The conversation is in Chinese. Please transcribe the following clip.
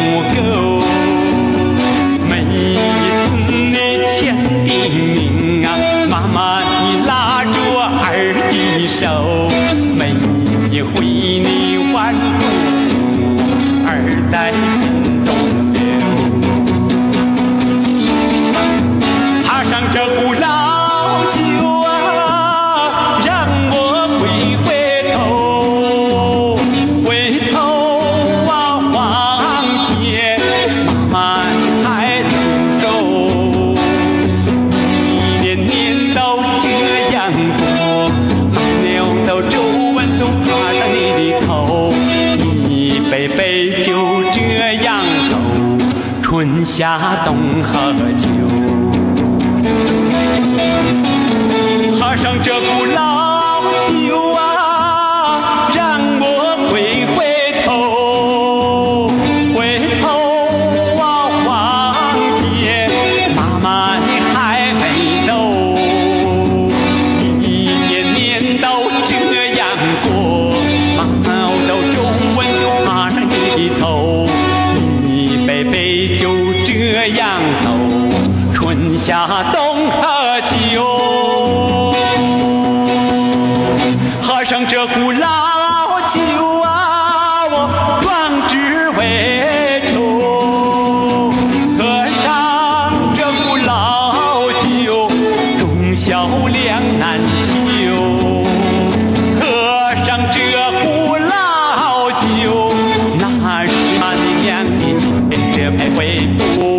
够。每一次你牵的名啊，妈妈你拉着儿的手，每一回你挽住儿在心中留。踏上这壶老酒啊，让我回头，回头啊，望见妈妈你还能走。一年年都这样过，马牛都皱纹都爬上你的头，一杯杯就这样走，春夏冬和秋。喝上这壶老酒啊，让我回头，回头啊，望见妈妈你还没走。一年年都这样过，毛都皱纹就爬上你的头，一杯杯就这样走，春夏冬和秋。喝上这壶老酒啊，我壮志未酬。喝上这壶老酒，忠孝两难求。喝上这壶老酒，那是妈你娘的这徘徊不。